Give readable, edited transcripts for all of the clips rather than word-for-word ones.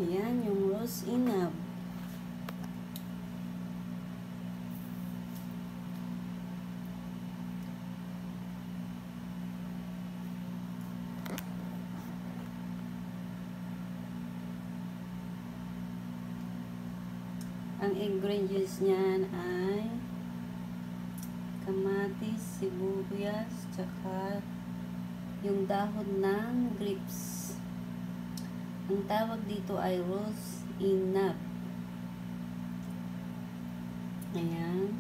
Ayan, yung rose inab. Ang ingredients niyan ay kamatis, sibuyas, tsaka yung dahon ng grapes. Ang tawag dito ay rose inab. Ayan.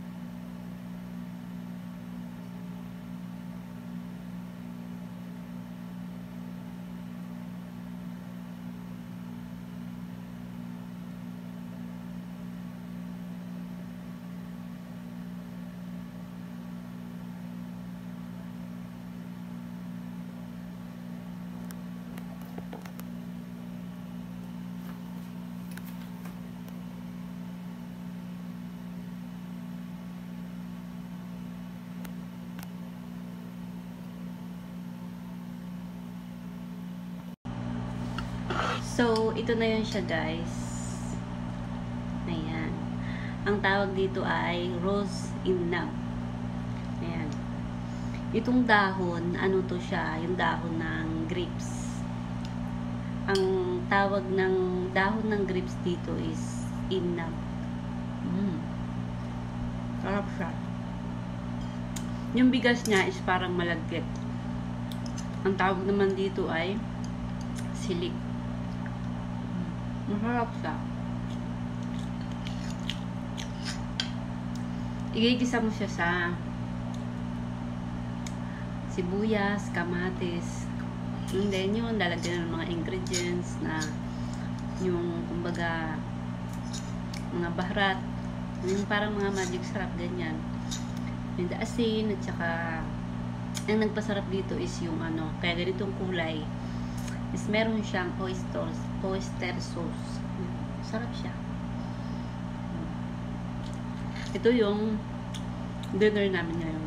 So, ito na yun siya, guys. Ayan. Ang tawag dito ay rose inab. Ayan. Itong dahon, ano to siya? Yung dahon ng grapes. Ang tawag ng dahon ng grapes dito is inab. Sarap siya. Yung bigas niya is parang malagkit. Ang tawag naman dito ay silik. Masarap siya. Igigisa mo siya sa sibuyas, kamatis. And then yun, lalagyan ng mga ingredients na yung, kumbaga, mga baharat. Yung parang mga magic sarap, ganyan. Yung asin, at saka ang nagpasarap dito is yung ano, kaya ganitong kulay is meron siyang oyster sauce. Sarap siya. Ito yung dinner namin ngayon.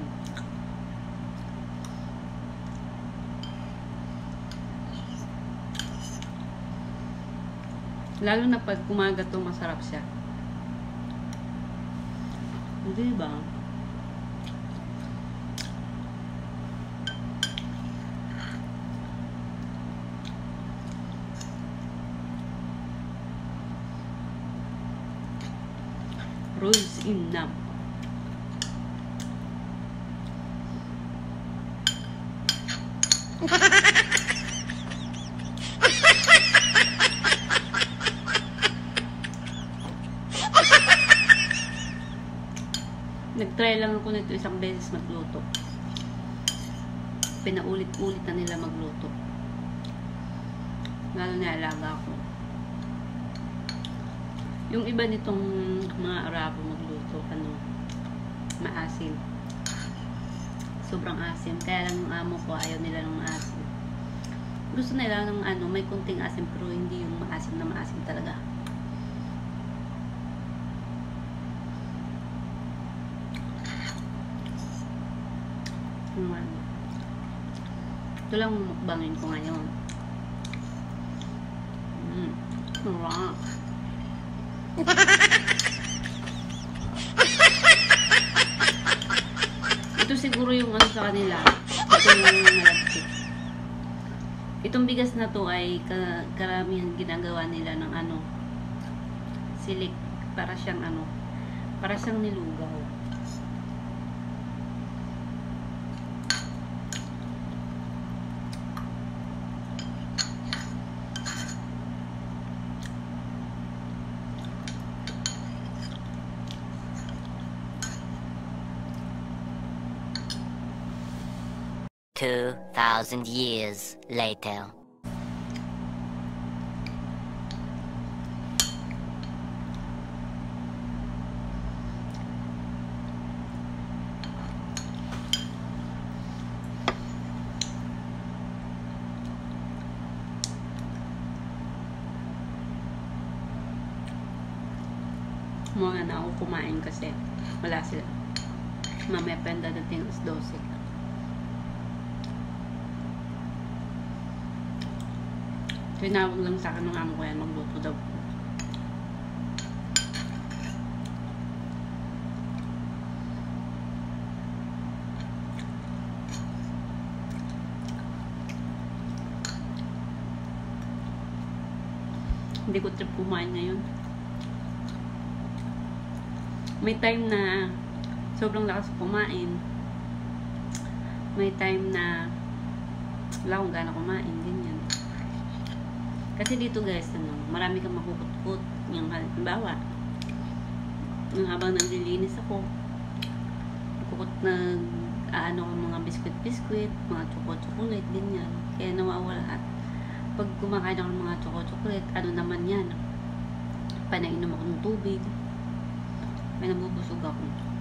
Lalo na pag kumaga to, masarap siya. Hindi ba? Rose inab. Nag-try lang ako nito isang beses magluto. Pinaulit-ulit na nila magluto. Lalo na alaga ako. Yung iba nitong mga Arabo magluto, maasim. Sobrang asim. Kaya lang yung amo ko, ayaw nila ng maasim. Gusto nila ng may kunting asim, pero hindi yung maasim na maasim talaga. Ito lang mukbangin ko ngayon. Sarap. Ito siguro yung ano sa kanila. Ito yung malagkit. Itong bigas na to ay karamihan ginagawa nila ng silik. Para siyang nilugaw. $2,000 years later. Mga na ako kumain kasi wala sila. Mamaya pa yung dadating alas 12. Tinawag lang sa akin ng amo ko yan, magluto daw. Hindi ko trip kumain ngayon. May time na sobrang lakas kumain. May time na wala akong gana kumain, ganyan. Kasi dito guys, marami kang makukutkot. Yung halimbawa, yung habang naglilinis ako, kukut ano mga biskwit-biskwit, mga chocolate, ganyan. Kaya nawawala lahat. Pag kumakain ako ng mga chocolate, ano naman yan? Panainom ako ng tubig. May nabubusog ako.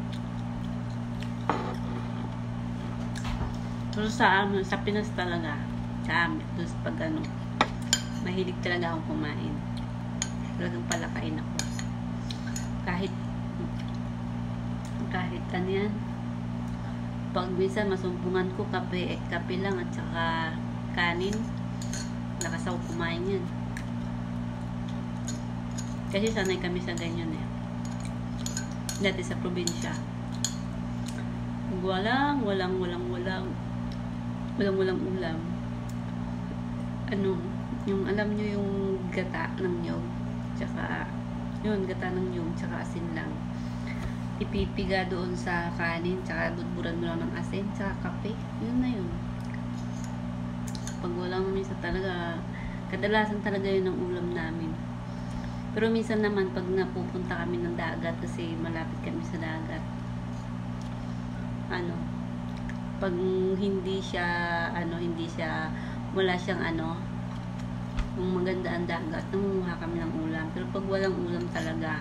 Pero sa Pinas talaga, sa amin, doon sa pag ano, mahilig talaga akong kumain. Talagang palakain ako. Kahit ano yan, pag minsan masumpungan ko, kape lang at saka kanin, lakas ako kumain yan. Kasi sanay kami sa ganyan eh. Dati sa probinsya. Walang ulam. Ano, yung alam nyo yung gata ng nyog. Tsaka, yun, gata ng nyog, tsaka asin lang. Ipipiga doon sa kanin, tsaka budburan mo lang ng asin, tsaka kape. Yun na yun. Pag walang minsan talaga, kadalasan talaga yun ang ulam namin. Pero minsan naman, pag napupunta kami ng dagat, kasi malapit kami sa dagat, ano, pag hindi siya, wala siyang yung maganda ang dagat, nangunguha kami ng ulam. Pero pag walang ulam talaga,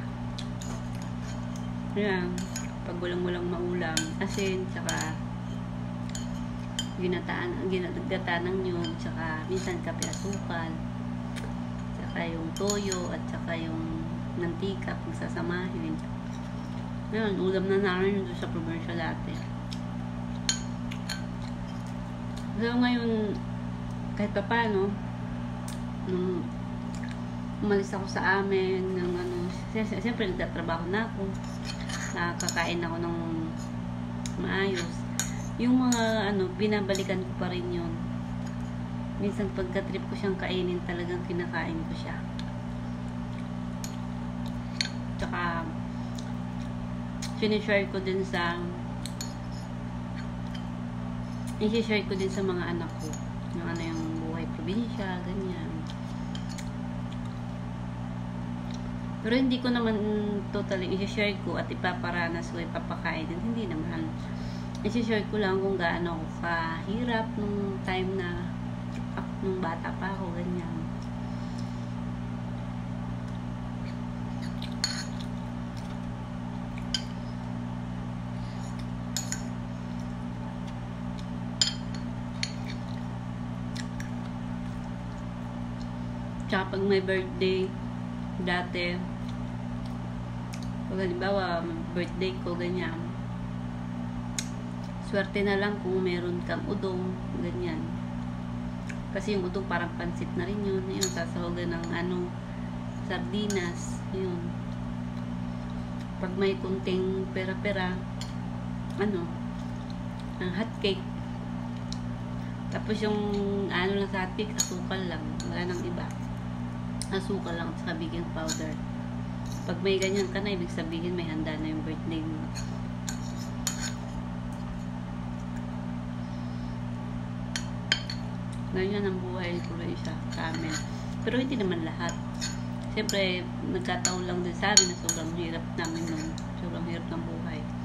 yan, pag walang maulam, asin, tsaka ginagata ng nyug, tsaka minsan kape asukal, tsaka yung toyo, at tsaka yung mantika, pagsasamahin. Yan, ulam na namin doon sa probinsya dati. So ngayon, kahit pa paano, nung umalis ako sa amin, siyempre nagtatrabaho na ako, nakakain ako ng maayos. Yung mga binabalikan ko pa rin yun. Minsan pagka-trip ko siyang kainin, talagang kinakain ko siya. Tsaka sinishare ko din i-share ko din sa mga anak ko yung buhay probinsya, ganyan. Pero hindi ko naman totally i-share ko at ipaparanas ko, ipapakain din, hindi naman. I-share ko lang kung gaano ako kahirap nung time na nung bata pa ako, ganyan. Tsaka pag may birthday, dati, pag halimbawa, birthday ko, ganyan, swerte na lang kung meron kang udong, ganyan. Kasi yung udong parang pansit na rin yun. Yung sasahogan ng sardinas, yun. Pag may kunting pera-pera, ang hot cake. Tapos yung lang sa hot cake, asukal lang. Wala nang iba. Asukal lang at saka baking powder. Pag may ganyan ka na, ibig sabihin may handa na yung birthday mo. Ganyan ang buhay ko rin siya sa amin. Pero hindi naman lahat. Siyempre, nagkataon lang din sa amin na sobrang hirap namin nun. Sobrang hirap ng buhay.